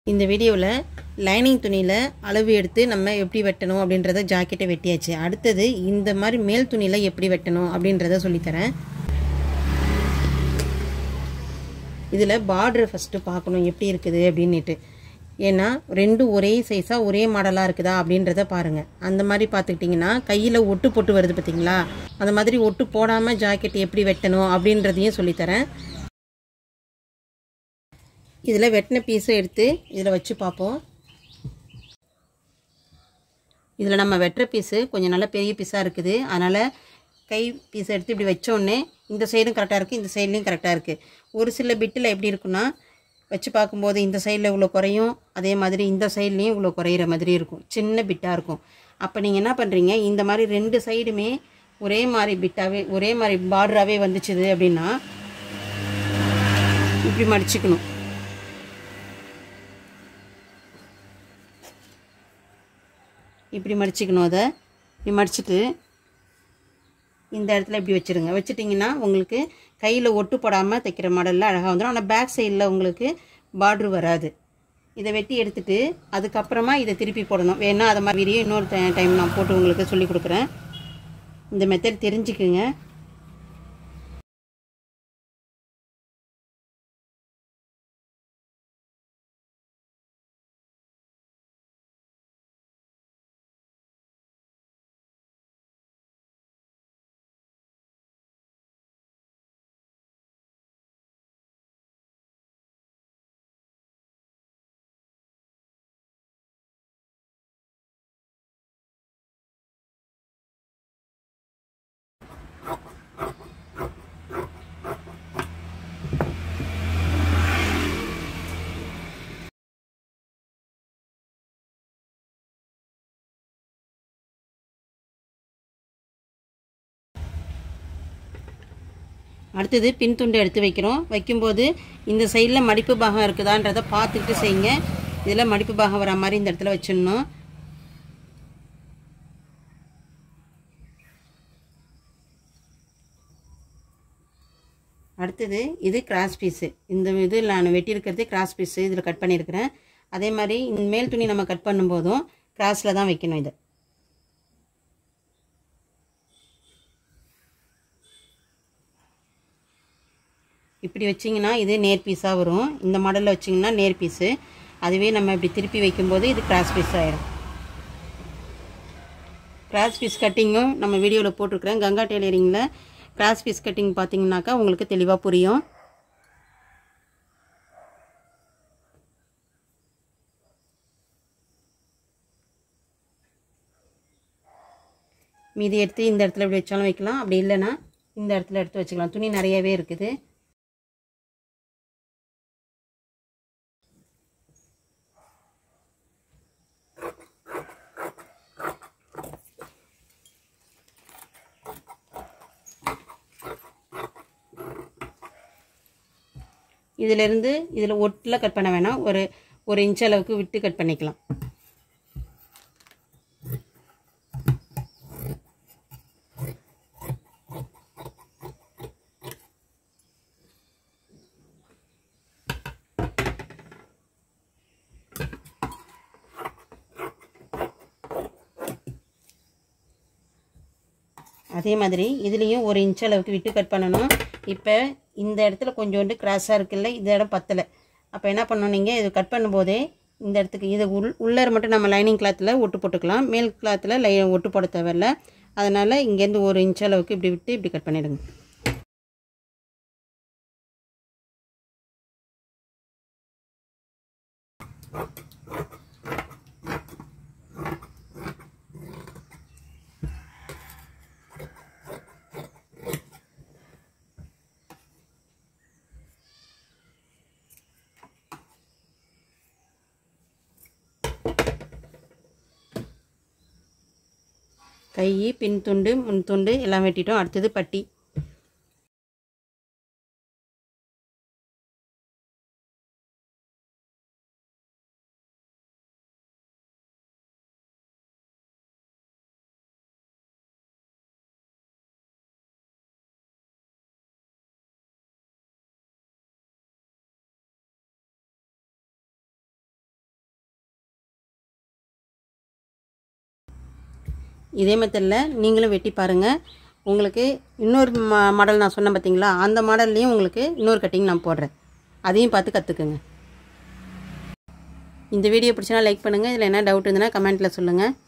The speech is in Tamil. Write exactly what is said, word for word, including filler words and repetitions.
இந்த வீடியோவில் லைனிங் துணியில் அளவு எடுத்து நம்ம எப்படி வெட்டணும் அப்படின்றத ஜாக்கெட்டை வெட்டியாச்சு. அடுத்தது இந்த மாதிரி மேல் துணியில் எப்படி வெட்டணும் அப்படின்றத சொல்லித்தரேன். இதில் பார்டர் ஃபஸ்ட்டு பார்க்கணும் எப்படி இருக்குது அப்படின்ட்டு. ஏன்னா ரெண்டும் ஒரே சைஸாக ஒரே மாடலாக இருக்குதா அப்படின்றத பாருங்கள். அந்த மாதிரி பார்த்துக்கிட்டிங்கன்னா கையில் ஒட்டு போட்டு வருது பார்த்திங்களா, அந்த மாதிரி ஒட்டு போடாமல் ஜாக்கெட் எப்படி வெட்டணும் அப்படின்றதையும் சொல்லித்தரேன். இதில் வெட்டின பீஸை எடுத்து இதில் வச்சு பார்ப்போம். இதில் நம்ம வெட்டுற பீஸு கொஞ்சம் நல்லா பெரிய பீஸாக இருக்குது. அதனால் கை பீஸை எடுத்து இப்படி வச்சோடனே இந்த சைடும் கரெக்டாக இருக்குது, இந்த சைட்லேயும் கரெக்டாக இருக்குது. ஒரு சில பிட்டில் எப்படி இருக்குன்னா வச்சு பார்க்கும்போது இந்த சைடில் இவ்வளோ குறையும், அதே மாதிரி இந்த சைட்லேயும் இவ்வளோ குறையிற மாதிரி இருக்கும், சின்ன பிட்டாக இருக்கும். அப்போ நீங்கள் என்ன பண்ணுறீங்க, இந்த மாதிரி ரெண்டு சைடுமே ஒரே மாதிரி பிட்டாகவே ஒரே மாதிரி பார்டராகவே வந்துச்சுது அப்படின்னா இப்படி மடிச்சுக்கணும். இப்படி மடிச்சுக்கணும். அதை இப்படி மடிச்சுட்டு இந்த இடத்துல இப்படி வச்சுருங்க. வச்சுட்டிங்கன்னா உங்களுக்கு கையில் ஒட்டு போடாமல் தைக்கிற மாடலில் அழகாக வந்துடும். ஆனால் பேக் சைடில் உங்களுக்கு பார்ட்ரு வராது. இதை வெட்டி எடுத்துகிட்டு அதுக்கப்புறமா இதை திருப்பி போடணும். வேணா அதை மாதிரி வீடியோ இன்னொரு டைம் நான் போட்டு உங்களுக்கு சொல்லி கொடுக்குறேன். இந்த மெத்தட் தெரிஞ்சுக்குங்க. அடுத்தது பின் துண்டு எடுத்து வைக்கிறோம். வைக்கும்போது இந்த சைடில் மடிப்பு பாகம் இருக்குதான்றதை பார்த்துக்கிட்டு செய்யுங்க. இதில் மடிப்பு பாகம் வர மாதிரி இந்த இடத்துல வச்சிடணும். அடுத்தது இது கிராஸ் பீஸு. இந்த இது நான் வெட்டியிருக்கிறது கிராஸ் பீஸு, இதில் கட் பண்ணியிருக்கிறேன். அதே மாதிரி இந்த மேல் துணி நம்ம கட் பண்ணும்போதும் கிராஸில் தான் வைக்கணும். இதை இப்படி வச்சிங்கன்னா இது நேர் பீஸாக வரும். இந்த மாடலில் வச்சிங்கன்னா நேர் பீஸு. அதுவே நம்ம இப்படி திருப்பி வைக்கும்போது இது கிராஸ் பீஸ் ஆகிடும். கிராஸ் பீஸ் கட்டிங்கும் நம்ம வீடியோவில் போட்டிருக்கிறேன். கங்கா டெய்லரிங்கில் கிராஸ் பீஸ் கட்டிங் பார்த்தீங்கன்னாக்கா உங்களுக்கு தெளிவாக புரியும். மீதி எடுத்து இந்த இடத்துல இப்படி வச்சாலும் வைக்கலாம், அப்படி இல்லைன்னா இந்த இடத்துல எடுத்து வச்சுக்கலாம். துணி நிறையவே இருக்குது. இதிலிருந்து இதில் ஒட்டில் கட் பண்ண வேணாம், ஒரு ஒரு இன்ச் அளவுக்கு விட்டு கட் பண்ணிக்கலாம். அதே மாதிரி இதுலேயும் ஒரு இன்ச் அளவுக்கு விட்டு கட் பண்ணணும். இப்போ இந்த இடத்துல கொஞ்சோண்டு கிராஸாக இருக்குல்ல, இந்த இடம் பத்தலை. அப்போ என்ன பண்ணணும், நீங்கள் இது கட் பண்ணும்போதே இந்த இடத்துக்கு இது உள் உள்ளார மட்டும் நம்ம லைனிங் கிளாத்தில் ஒட்டு போட்டுக்கலாம். மேல் கிளாத்தில் லை ஒட்டு போட தேவையில்ல. அதனால் இங்கேருந்து ஒரு இன்ச் அளவுக்கு இப்படி விட்டு இப்படி கட் பண்ணிவிடுங்க. கை, பின் துண்டு, முன் துண்டு எல்லாம் வெட்டிட்டோம். அடுத்தது பட்டி. இதே மெத்தடில் நீங்களும் வெட்டி பாருங்கள். உங்களுக்கு இன்னொரு மா மாடல் நான் சொன்னேன் பார்த்தீங்களா, அந்த மாடல்லையும் உங்களுக்கு இன்னொரு கட்டிங் நான் போடுறேன். அதையும் பார்த்து கற்றுக்குங்க. இந்த வீடியோ பிடிச்சினா லைக் பண்ணுங்கள். இதில் என்ன டவுட் இருந்ததுன்னா கமெண்ட்டில் சொல்லுங்கள்.